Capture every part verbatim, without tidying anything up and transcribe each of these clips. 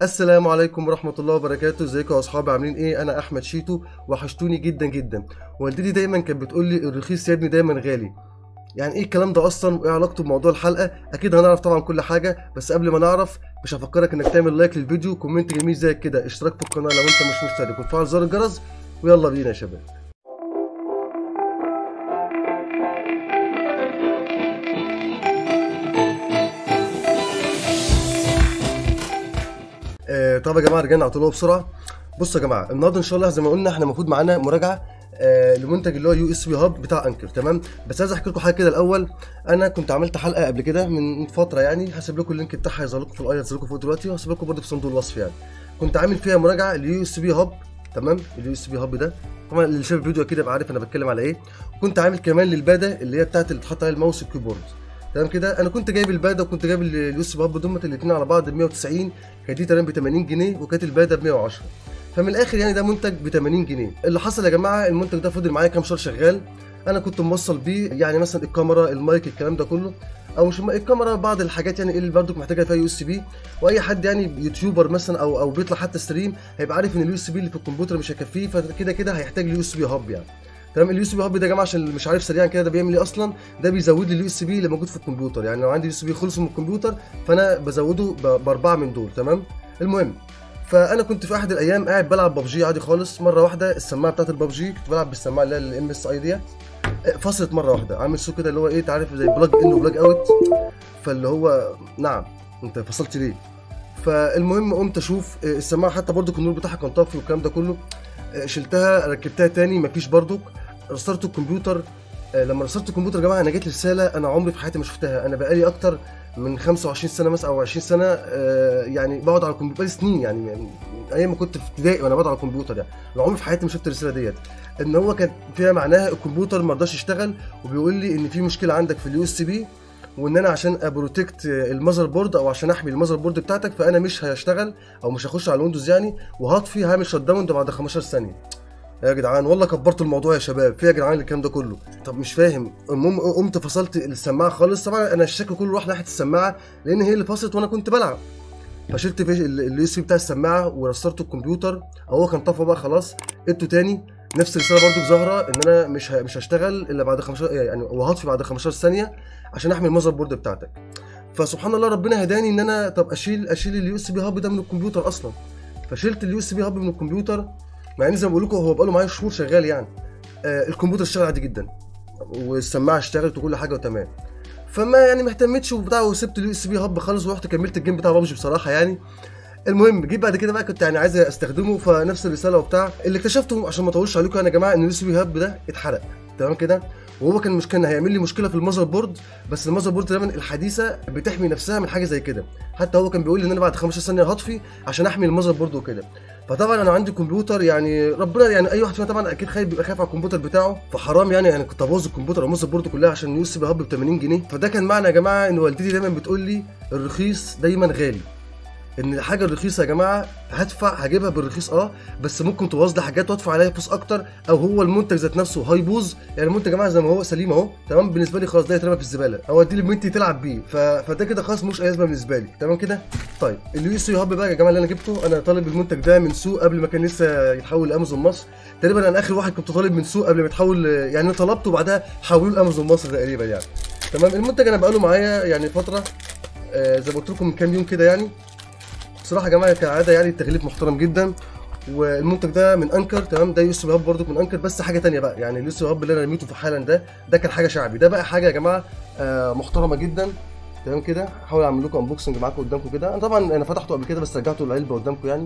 السلام عليكم ورحمة الله وبركاته. ازيكم يا اصحابي، عاملين ايه؟ انا احمد شيتو، وحشتوني جدا جدا. والدتي دايما كانت بتقول لي الرخيص يا ابني دايما غالي. يعني ايه الكلام ده اصلا، وايه علاقته بموضوع الحلقة؟ اكيد هنعرف طبعا كل حاجة، بس قبل ما نعرف مش هفكرك انك تعمل لايك للفيديو، كومنت جميل زي كده، اشتراك في القناة لو انت مش مشترك، وتفعل زر الجرس. ويلا بينا يا شباب. آه طب يا جماعه رجعنا على طول بسرعه. بصوا يا جماعه، النهارده ان شاء الله زي ما قلنا احنا المفروض معانا مراجعه آه لمنتج اللي هو يو اس بي هاب بتاع انكر. تمام، بس عايز احكي لكم حاجه كده الاول. انا كنت عملت حلقه قبل كده من فتره، يعني هسيب لكم اللينك بتاعها، هيظهر لكم في الاي، هيظهر لكم فوق دلوقتي، وهسيب لكم برده في صندوق الوصف. يعني كنت عامل فيها مراجعه لليو اس بي هاب. تمام، اليو اس بي هاب ده طبعا اللي شاف الفيديو اكيد يبقى عارف انا بتكلم على ايه. وكنت عامل كمان للباده اللي هي بتاعت اللي بتحط عليها الماوس والكيبورد. تمام كده، انا كنت جايب الباده وكنت جايب اليو اس بي هاب دمت الاثنين على بعض ب مية وتسعين، كانت دي تقريبا ب تمانين جنيه، وكانت الباده ب مية وعشرة. فمن الاخر يعني ده منتج ب تمانين جنيه. اللي حصل يا جماعه، المنتج ده فضل معايا كام شهر شغال. انا كنت موصل بيه يعني مثلا الكاميرا، المايك، الكلام ده كله، او مش الكاميرا، بعض الحاجات يعني اللي برضك محتاجه فيها يو اس بي. واي حد يعني يوتيوبر مثلا او او بيطلع حتى ستريم هيبقى عارف ان اليو اس بي اللي في الكمبيوتر مش هيكفيه، فكده كده هيحتاج اليو اس بي هاب يعني. تمام، اليو اس بي هاب ده يا جماعه عشان اللي مش عارف سريعا كده ده بيعمل ايه اصلا. ده بيزود لي اليو اس بي اللي موجود في الكمبيوتر. يعني لو عندي اليو اس بي خلص من الكمبيوتر فانا بزوده باربعه من دول. تمام، المهم، فانا كنت في احد الايام قاعد بلعب ببجي عادي خالص، مره واحده السماعه بتاعت الببجي، كنت بلعب بالسماعه اللي هي الام اس اي ديت، فصلت مره واحده، عامل صوت كده اللي هو ايه، تعرف زي بلاج ان وبلاج اوت. فاللي هو نعم، انت فصلت ليه؟ فالمهم قمت اشوف السماعه، حتى برضو النور بتاعها كان طافي والكلام ده كله. شلتها ركبتها تاني، مفيش برضو. رسترت الكمبيوتر. لما رسترت الكمبيوتر يا جماعه انا جت رساله انا عمري في حياتي ما شفتها. انا بقالي اكتر من خمسة وعشرين سنه مثلا او عشرين سنه، يعني بقعد على الكمبيوتر، بقالي سنين يعني, يعني ايام ما كنت في ابتدائي وانا بقعد على الكمبيوتر. يعني عمري في حياتي ما شفت الرساله ديت. ان هو كان فيها معناها الكمبيوتر ما رضاش يشتغل، وبيقول لي ان في مشكله عندك في اليو اس بي، وان انا عشان ابروتكت المذر بورد او عشان احمي المذر بورد بتاعتك فانا مش هشتغل او مش هخش على الويندوز يعني، وهطفي هعمل شت داون بعد خمستاشر ثانيه. يا جدعان والله كبرت الموضوع يا شباب، في يا جدعان الكلام ده كله؟ طب مش فاهم. المهم قمت فصلت السماعه خالص. طبعا انا الشك كله راح ناحيه السماعه لان هي اللي فصلت وانا كنت بلعب. فشلت اليو اس بي بتاع السماعه ورسترت الكمبيوتر، هو كان طفى بقى خلاص. ادته تاني، نفس الرساله برضو ظاهره ان انا مش مش هشتغل الا بعد خمستاشر يعني، وهطفي بعد خمستاشر ثانيه عشان احمي المذر بورد بتاعتك. فسبحان الله ربنا هداني ان انا طب اشيل اشيل اليو اس بي هاب ده من الكمبيوتر اصلا. فشلت اليو اس بي هاب من الكمبيوتر، مع ان زي ما بقول لكم هو بقاله معايا شهور شغال يعني. آه الكمبيوتر اشتغل عادي جدا، والسماعه اشتغلت وكل حاجه وتمام. فما يعني ما اهتمتش وبتاع، وسبت اليو اس بي هاب خالص، ورحت كملت الجيم بتاع بابجي بصراحه يعني. المهم جيت بعد كده بقى كنت يعني عايز استخدمه، فنفس الرساله وبتاع اللي اكتشفته عشان ما اطولش عليكم انا يا جماعه، ان اليو اس بي هاب ده اتحرق. تمام كده، وهو كان مش كان هيعمل لي مشكله في المذر بورد، بس المذر بورد دايما الحديثه بتحمي نفسها من حاجه زي كده. حتى هو كان بيقول لي ان انا بعد خمستاشر ثانيه هطفي عشان احمي المذر بورد وكده. فطبعا انا عندي كمبيوتر يعني ربنا، يعني اي واحد فينا طبعا اكيد خايف، بيبقى خايف على الكمبيوتر بتاعه، فحرام يعني يعني كنت ابوظ الكمبيوتر او المذر بورد كلها عشان اليو اس بي هاب ب تمانين جنيه. فده كان معنى يا جماعه ان والدتي دايما بتقول لي الرخيص دايما غالي. ان الحاجه الرخيصه يا جماعه هدفع، هجيبها بالرخيص اه، بس ممكن تبوظ لي حاجات وادفع عليها فلوس اكتر، او هو المنتج ذات نفسه هيبوظ. يعني المنتج يا جماعه زي ما هو سليم اهو تمام بالنسبه لي، خلاص ده يترمى في الزباله او اديه لبنتي تلعب بيه. ف... فده كده خلاص مش اي لازمه بالنسبه لي. تمام كده. طيب اليو اس بي هاب بقى يا جماعه اللي انا جبته، انا طالب المنتج ده من سوق قبل ما كان لسه يتحول لامازون مصر. تقريبا انا اخر واحد كنت طالب من سوق قبل ما يتحول، يعني انا طلبته وبعدها حولوه لامازون مصر تقريبا يعني. تمام، المنتج انا بقاله معايا يعني فتره، آه زي ما قلت لكم من كام يوم كده يعني. بصراحه يا جماعه كالعاده يعني التغليف محترم جدا. والمنتج ده من انكر. تمام، ده يو اس بي هاب برضو من انكر، بس حاجه ثانيه بقى. يعني اليو اس بي هاب اللي انا رميته في حالا ده ده كان حاجه شعبي، ده بقى حاجه يا جماعه آه محترمه جدا. تمام كده، هحاول اعمل لكم انبوكسنج معاكم قدامكم كده. انا طبعا انا فتحته قبل كده بس رجعته العلبه قدامكم يعني.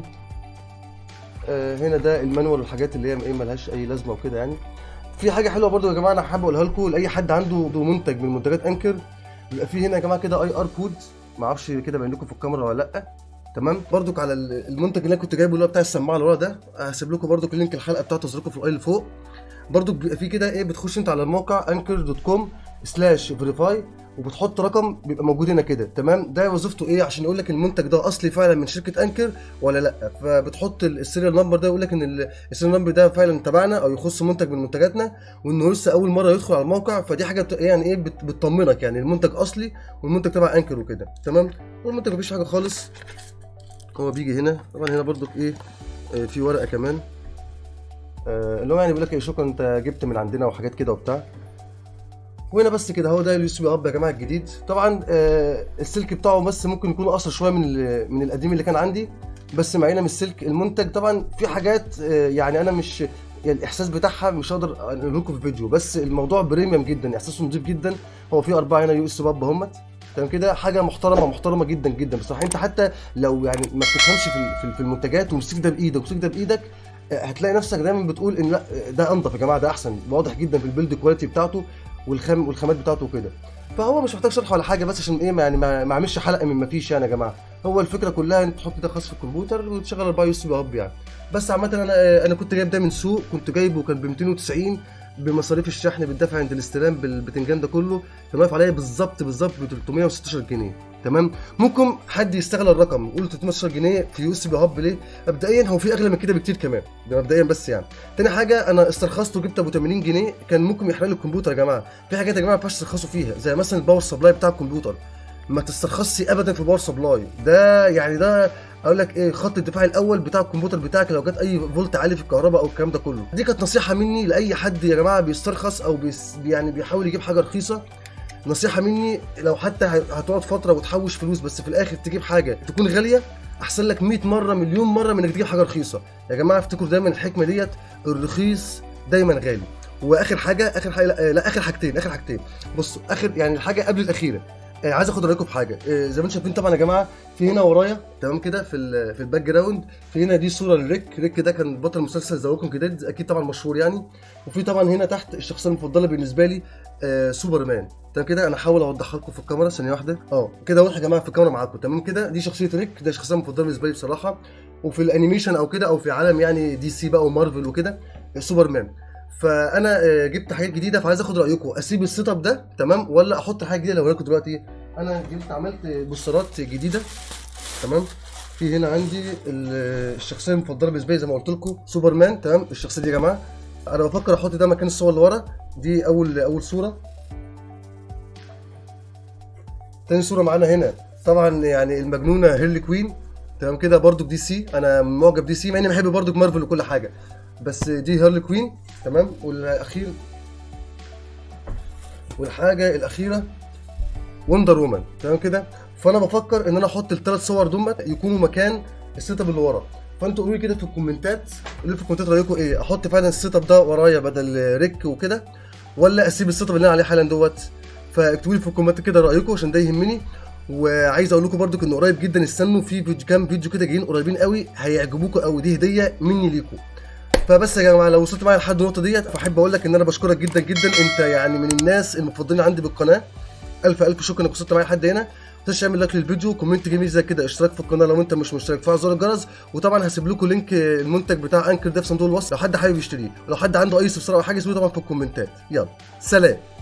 آه هنا ده المانوال والحاجات اللي هي ايه ملهاش اي لازمه وكده يعني. في حاجه حلوه برضو يا جماعه انا حابب اقولها لكم لاي حد عنده منتج من منتجات انكر، بيبقى في هنا يا جماعه كده اي ار كود، ما اعرفش كده باين لكم في الكاميرا ولا لا. تمام، برضك على المنتج اللي انا كنت جايبه اللي هو بتاع السماعه اللي ورا ده، هسيب لكم برضك اللينك الحلقه بتاعته، هظهر في الاي اللي فوق. برضك بيبقى في كده ايه، بتخش انت على الموقع انكر دوت كوم سلاش فيريفاي، وبتحط رقم بيبقى موجود هنا كده. تمام، ده وظيفته ايه؟ عشان يقول لك المنتج ده اصلي فعلا من شركه انكر ولا لا. فبتحط السيريال نمبر ده يقول لك ان السيريال نمبر ده فعلا تبعنا او يخص منتج من منتجاتنا، وانه لسه اول مره يدخل على الموقع. فدي حاجه بت... يعني ايه بت... بتطمنك يعني المنتج اصلي والمنتج تبع انكر وكده. تمام، والمنتج مفيش حاجه خالص. هو بيجي هنا طبعا. هنا برضو ايه آه في ورقه كمان آه اللي هو يعني بيقول لك ايه شكرا انت جبت من عندنا وحاجات كده وبتاع. وهنا بس كده هو ده اليو اس بي هاب يا جماعه الجديد. طبعا آه السلك بتاعه بس ممكن يكون اقصر شويه من من القديم اللي كان عندي، بس معينا من السلك المنتج. طبعا في حاجات آه يعني انا مش يعني الاحساس بتاعها مش هقدر اقول لكم في فيديو، بس الموضوع بريميوم جدا، احساسه نضيف جدا. هو في اربعه هنا يو اس باب همت تمام كده، حاجه محترمه محترمه جدا جدا بصراحه. انت حتى لو يعني ما بتفهمش في في المنتجات ومسك ده بايدك ومسك ده بايدك هتلاقي نفسك دايما بتقول ان لا ده انضف يا جماعه، ده احسن، واضح جدا في البيلد كواليتي بتاعته والخام والخامات بتاعته وكده. فهو مش محتاج شرح ولا حاجه، بس عشان ايه يعني ما اعملش حلقه من ما فيش يعني يا جماعه. هو الفكره كلها انت تحط ده خاص في الكمبيوتر وتشغل اربعه يو اس بي هاب يعني. بس عامه انا انا كنت جايب ده من سوق، كنت جايبه كان ب مئتين وتسعين بمصاريف الشحن بالدفع عند الاستلام بالبتنجان ده كله، كان واقف عليا بالظبط بالظبط ب تلتمية وستاشر جنيه تمام. ممكن حد يستغل الرقم يقول تلتمية وستاشر جنيه في يو اس بي هاب ليه؟ مبدئيا هو في اغلى من كده بكتير كمان، ده مبدئيا بس يعني. تاني حاجه انا استرخصته وجبت ابو تمانين جنيه، كان ممكن يحرق لي الكمبيوتر يا جماعه. في حاجات يا جماعه ما ينفعش تسترخصوا فيها، زي مثلا الباور سبلاي بتاع الكمبيوتر، ما تسترخصش ابدا في الباور سبلاي ده. يعني ده اقول لك ايه خط الدفاع الاول بتاع الكمبيوتر بتاعك لو جت اي فولت عالي في الكهرباء او الكلام ده كله. دي كانت نصيحه مني لاي حد يا جماعه بيسترخص او بيس يعني بيحاول يجيب حاجه رخيصه. نصيحه مني لو حتى هتقعد فتره وتحوش فلوس بس في الاخر تجيب حاجه تكون غاليه، احسن لك مية مره مليون مره من انك تجيب حاجه رخيصه. يا جماعه افتكروا دايما الحكمه ديت، الرخيص دايما غالي. واخر حاجه اخر حاجه لا, لا اخر حاجتين اخر حاجتين بصوا اخر يعني الحاجه قبل الاخيره. آه عايز اخد رايكم في حاجه. آه زي ما انتم شايفين طبعا يا جماعه في هنا ورايا تمام كده في في الباك جراوند، في هنا دي صوره لريك. ريك ده كان بطل مسلسل ذا ووكينج ديد، اكيد طبعا مشهور يعني. وفي طبعا هنا تحت الشخصيه المفضله بالنسبه لي آه سوبرمان تمام كده. انا هحاول اوضحها لكم في الكاميرا ثانيه واحده. اه كده واضح يا جماعه في الكاميرا معاكم تمام كده. دي شخصيه ريك، ده الشخصيه المفضله بالنسبه لي بصراحه. وفي الانيميشن او كده او في عالم يعني دي سي بقى ومارفل وكده سوبرمان. فانا جبت حاجات جديده فعايز اخد رايكم، اسيب السيت اب ده تمام ولا احط حاجه جديده؟ لو لكم دلوقتي انا جبت عملت بوسترات جديده تمام. في هنا عندي الشخصيه المفضله بالنسبه لي زي ما قلت لكم سوبرمان تمام. الشخصيه دي يا جماعه انا بفكر احط ده مكان الصور اللي ورا دي. اول اول صوره. تاني صوره معانا هنا طبعا يعني المجنونه هيرلي كوين تمام كده، برضو دي سي. انا معجب دي سي مع اني بحب برضو مارفل وكل حاجه، بس دي هيرلي كوين تمام. والاخير والحاجه الاخيره وندر وومن تمام كده. فانا بفكر ان انا احط الثلاث صور دول يكونوا مكان السيت اب اللي ورا. فانتوا قولوا لي كده في الكومنتات، قولوا لي في الكومنتات رايكم ايه، احط فعلا السيت اب ده ورايا بدل ريك وكده ولا اسيب السيت اب اللي انا عليه حالا دوت. فاكتبوا لي في الكومنتات كده رايكم عشان ده يهمني. وعايز اقول لكم برده ان قريب جدا استنوا في فيديو كام فيديو كده جايين قريبين قوي هيعجبوكم قوي، دي هديه مني ليكم. فبس يا جماعه لو وصلت معايا لحد النقطه ديت فاحب اقول لك ان انا بشكرك جدا جدا، انت يعني من الناس المفضلين عندي بالقناه. الف الف شكر انك وصلت معايا لحد هنا. ما تنساش تعمل لايك للفيديو، كومنت جميل زي كده، اشتراك في القناه لو انت مش مشترك، فعل زر الجرس. وطبعا هسيب لكم لينك المنتج بتاع انكر ده في صندوق الوصف لو حد حابب يشتريه، ولو حد عنده اي استفسار او حاجه اسيبه طبعا في الكومنتات. يلا سلام.